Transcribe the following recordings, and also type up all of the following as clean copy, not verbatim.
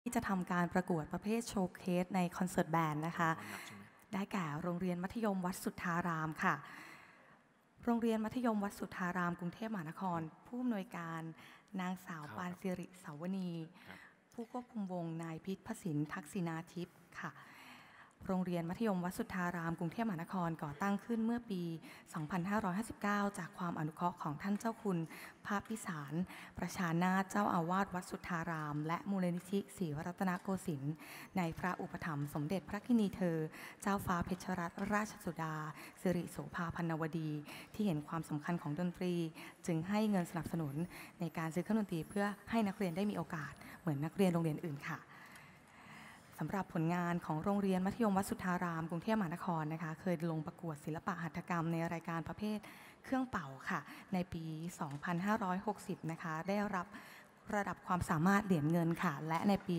ที่จะทำการประกวดประเภทโชว์เคสในคอนเสิร์ตแบนด์นะคะได้แก่โรงเรียนมัธยมวัดสุทธารามค่ะโรงเรียนมัธยมวัดสุทธารามกรุงเทพมหานครผู้อำนวยการนางสาวปานสิริเสาวณีผู้ควบคุมวงนายพิษพสินทักษิณาทิพย์ค่ะโรงเรียนมัธยมวัดสุทธารามกรุงเทพมหานครก่อตั้งขึ้นเมื่อปี 2559 จากความอนุเคราะห์ของท่านเจ้าคุณพระพิสารประชานาถเจ้าอาวาสวัดสุทธารามและมูลนิธิศรีวรัตนโกสินทร์ในพระอุปถัมภ์สมเด็จพระกินีเธอเจ้าฟ้าเพชรรัตนราชสุดาสิริโสภาพันนวดีที่เห็นความสำคัญของดนตรีจึงให้เงินสนับสนุนในการซื้อเครื่องดนตรีเพื่อให้นักเรียนได้มีโอกาสเหมือนนักเรียนโรงเรียนอื่นค่ะสำหรับผลงานของโรงเรียนมัธยมวัดสุทธารามกรุงเทพมหานครนะคะเคยลงประกวดศิลปะหัตถกรรมในรายการประเภทเครื่องเป่าค่ะในปี 2560 นะคะได้รับระดับความสามารถเหรียญเงินค่ะและในปี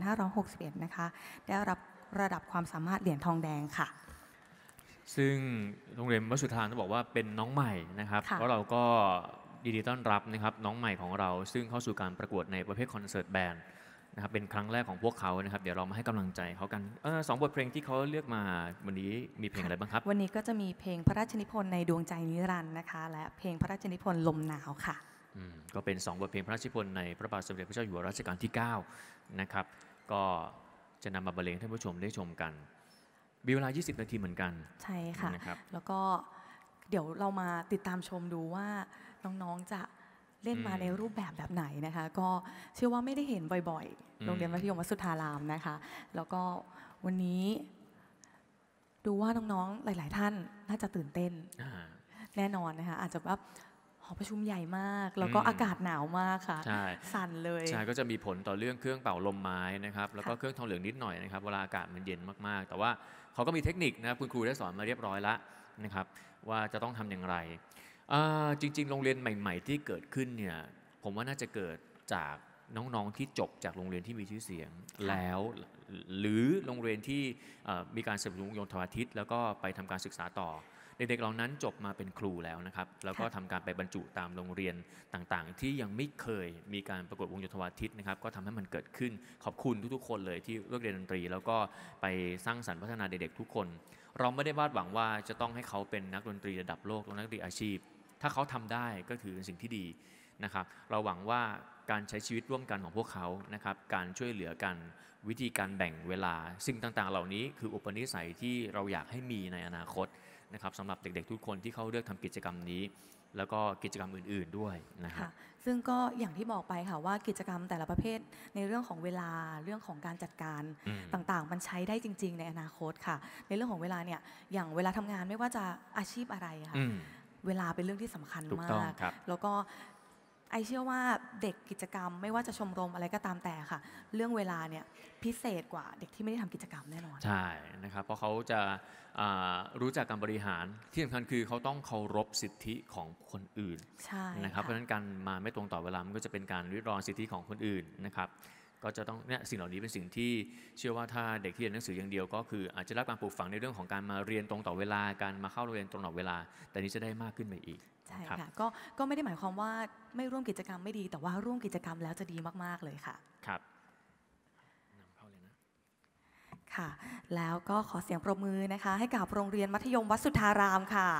2561 นะคะได้รับระดับความสามารถเหรียญทองแดงค่ะซึ่งโรงเรียนวัดสุทธารต้องบอกว่าเป็นน้องใหม่นะครับเพราะเราก็ยินดีต้อนรับนะครับน้องใหม่ของเราซึ่งเข้าสู่การประกวดในประเภทคอนเสิร์ตแบนด์นะครับเป็นครั้งแรกของพวกเขานะครับเดี๋ยวเรามาให้กำลังใจเขากัน2 บทเพลงที่เขาเลือกมาวันนี้มีเพลงอะไรบ้างครับวันนี้ก็จะมีเพลงพระราชนิพนธ์ในดวงใจนิรันดร์นะคะและเพลงพระราชนิพนธ์ลมหนาวค่ะก็เป็น2 บทเพลงพระราชนิพนธ์ในพระบาทสมเด็จพระเจ้าอยู่หัวรัชกาลที่9นะครับก็จะนำมาบรรเลงให้ท่านผู้ชมได้ชมกันมีเวลา20 นาทีเหมือนกันใช่ค่ะแล้วก็เดี๋ยวเรามาติดตามชมดูว่าน้องๆจะเล่นมาในรูปแบบไหนนะคะก็เชื่อว่าไม่ได้เห็นบ่อยๆโรงเรียนมัธยมวัดสุทธารามนะคะแล้วก็วันนี้ดูว่าน้องๆหลายๆท่านน่าจะตื่นเต้นแน่นอนนะคะอาจจะแบบหอประชุมใหญ่มากแล้วก็อากาศหนาวมากค่ะสั่นเลยใช่ก็จะมีผลต่อเรื่องเครื่องเป่าลมไม้นะครับแล้วก็เครื่องทองเหลืองนิดหน่อยนะครับเวลาอากาศมันเย็นมากๆแต่ว่าเขาก็มีเทคนิคนะครับคุณครูได้สอนมาเรียบร้อยแล้วนะครับว่าจะต้องทำอย่างไรจริงๆโรงเรียนใหม่ๆที่เกิดขึ้นเนี่ยผมว่าน่าจะเกิดจากน้องๆที่จบจากโรงเรียนที่มีชื่อเสียงแล้วหรือโรงเรียนที่มีการสนับสนุนวงโยธวาทิตแล้วก็ไปทำการศึกษาต่อเด็กๆเหล่านั้นจบมาเป็นครูแล้วนะครับแล้วก็ทำการไปบรรจุตามโรงเรียนต่างๆที่ยังไม่เคยมีการประกวดวงโยธวาทิตนะครับก็ทำให้มันเกิดขึ้นขอบคุณทุกๆคนเลยที่เลือกเรียนดนตรีแล้วก็ไปสร้างสรรค์พัฒนาเด็กๆทุกคนเราไม่ได้วาดหวังว่าจะต้องให้เขาเป็นนักดนตรีระดับโลกหรือนักดนตรีอาชีพถ้าเขาทำได้ก็ถือเป็นสิ่งที่ดีนะครับเราหวังว่าการใช้ชีวิตร่วมกันของพวกเขานะครับการช่วยเหลือกันวิธีการแบ่งเวลาสิ่งต่างๆเหล่านี้คืออุปนิสัยที่เราอยากให้มีในอนาคตนะครับสำหรับเด็กๆทุกคนที่เขาเลือกทำกิจกรรมนี้แล้วก็กิจกรรมอื่นๆด้วยนะครับซึ่งก็อย่างที่บอกไปค่ะว่ากิจกรรมแต่ละประเภทในเรื่องของเวลาเรื่องของการจัดการต่างๆมันใช้ได้จริงๆในอนาคตค่ะในเรื่องของเวลาเนี่ยอย่างเวลาทำงานไม่ว่าจะอาชีพอะไรค่ะเวลาเป็นเรื่องที่สำคัญมากแล้วก็ไอเชื่อว่าเด็กกิจกรรมไม่ว่าจะชมรมอะไรก็ตามแต่ค่ะเรื่องเวลาเนี่ยพิเศษกว่าเด็กที่ไม่ได้ทำกิจกรรมแน่นอนใช่นะครับเพราะเขาจะรู้จักการบริหารที่สำคัญคือเขาต้องเคารพสิทธิของคนอื่นนะครับเพราะฉะนั้นการมาไม่ตรงต่อเวลามันก็จะเป็นการริดรอนสิทธิของคนอื่นนะครับก็จะต้องเนี่ยสิ่งเหล่านี้เป็นสิ่งที่เชื่อว่าถ้าเด็กที่เรียนหนังสืออย่างเดียวก็คืออาจจะรับการปลูกฝังในเรื่องของการมาเรียนตรงต่อเวลาการมาเข้าโรงเรียนตรงต่อเวลาแต่นี้จะได้มากขึ้นไปอีกใช่ค่ะก็ไม่ได้หมายความว่าไม่ร่วมกิจกรรมไม่ดีแต่ว่าร่วมกิจกรรมแล้วจะดีมากๆเลยค่ะครับค่ะแล้วก็ขอเสียงปรบมือนะคะให้กับโรงเรียนมัธยมวัดสุทธารามค่ะ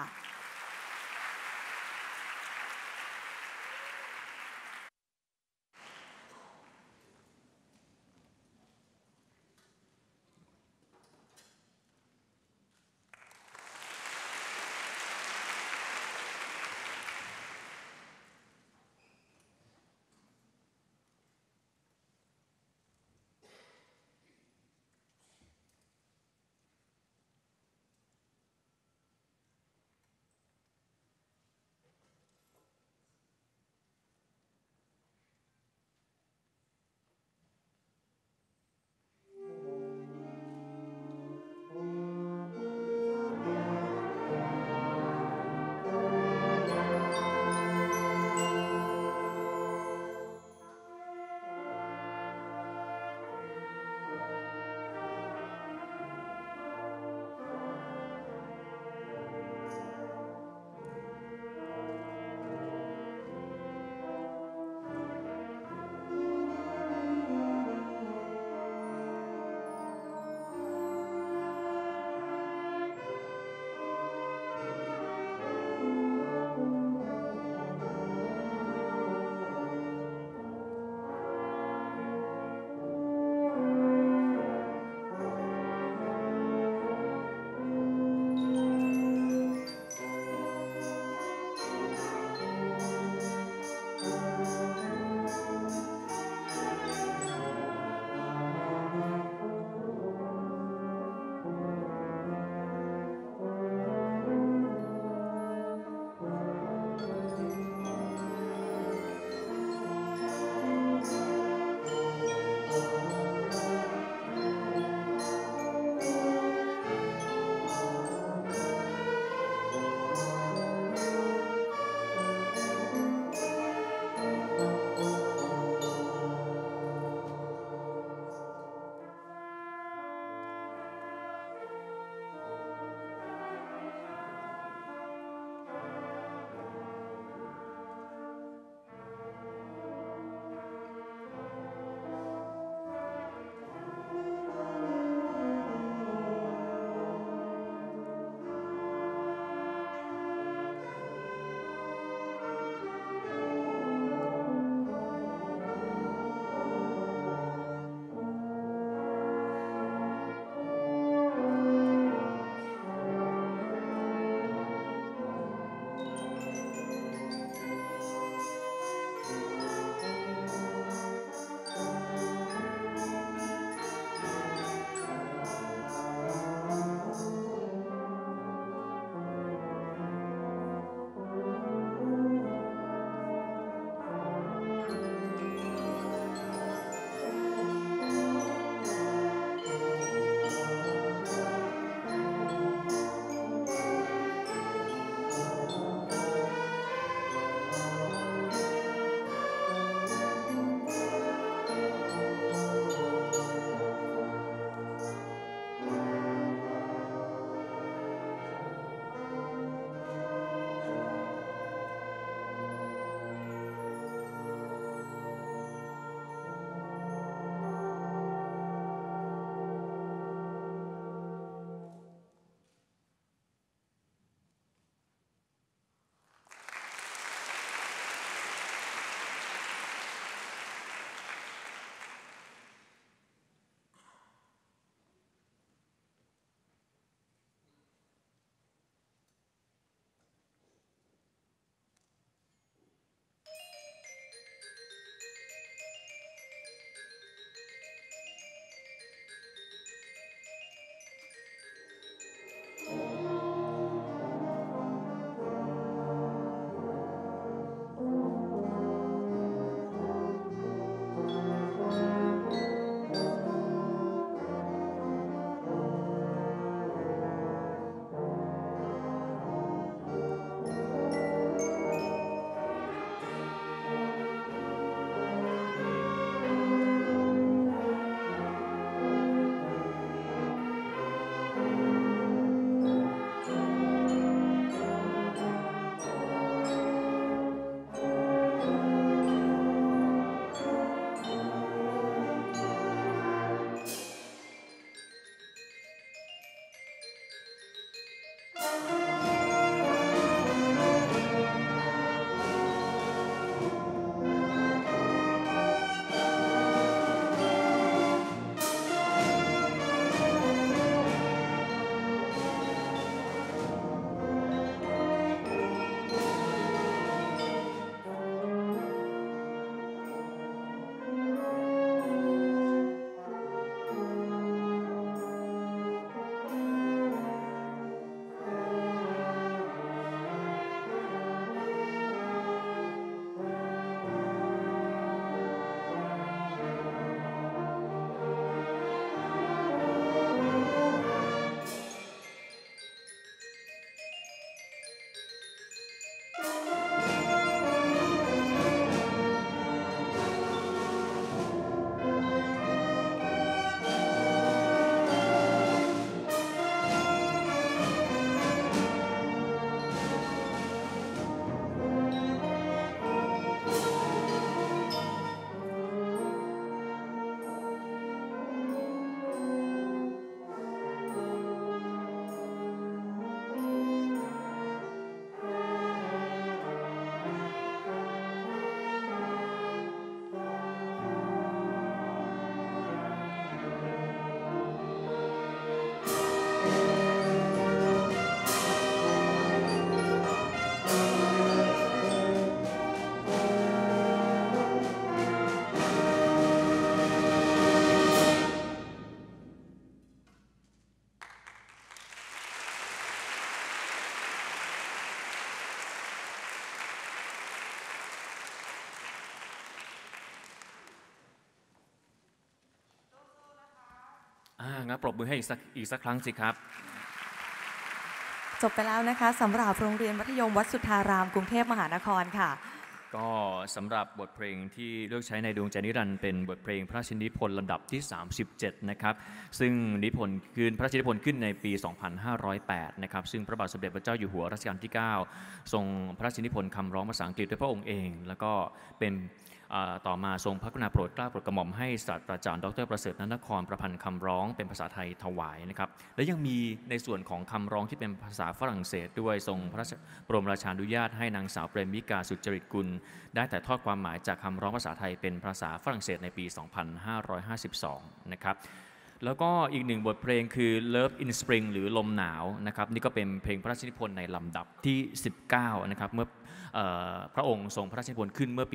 งั้นปรบมือให้อีกสักครั้งสิครับจบไปแล้วนะคะสำหรับโรงเรียนมัธยมวัดสุทธารามกรุงเทพมหานครค่ะก็สำหรับบทเพลงที่เลือกใช้ในดวงใจนิรันดร์เป็นบทเพลงพระราชนิพนธ์ลำดับที่ 37 นะครับซึ่งพระราชนิพนธ์ขึ้นในปี 2508 นะครับซึ่งพระบาทสมเด็จพระเจ้าอยู่หัวรัชกาลที่ 9 ทรงพระราชนิพนธ์คำร้องภาษาอังกฤษด้วยพระองค์เอง แล้วก็เป็นต่อมาทรงพระกรุณาโปรดเกล้าโปรดกระหม่อมให้ศาสตราจารย์ดรประเสริฐนนครประพันธ์คำร้องเป็นภาษาไทยถวายนะครับและยังมีในส่วนของคำร้องที่เป็นภาษาฝรั่งเศสด้วยทรงพระบรมราชานุญาตให้นางสาวเปรมิกาสุจริตกุลได้ถ่ายทอดความหมายจากคำร้องภาษาไทยเป็นภาษาฝรั่งเศสในปี 2552 นะครับแล้วก็อีกหนึ่งบทเพลงคือ Love in Spring หรือลมหนาวนะครับนี่ก็เป็นเพลงพระราชนิพนธ์ในลำดับที่ 19 นะครับเมื่อพระองค์ทรงพระราชนิพนธ์ขึ้นเมื่อปี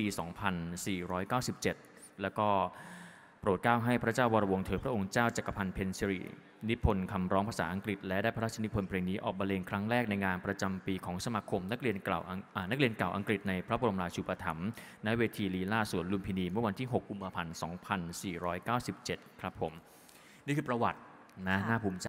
2497 แล้วก็โปรดเกล้าให้พระเจ้าวรวงศ์เธอพระองค์เจ้าจักรพันธ์เพ็ญสิรินิพนธ์คำร้องภาษาอังกฤษและได้พระราชนิพนธ์เพลงนี้ออกบรรเลงครั้งแรกในงานประจำปีของสมาคมนักเรียนเก่าอังกฤษในพระบรมราชูปถัมภ์ณเวทีลีลาสวนลุมพินีเมื่อวันที่ 6 กุมภาพันธ์ 2497 ครับผมนี่คือประวัตินะน่าภูมิใจ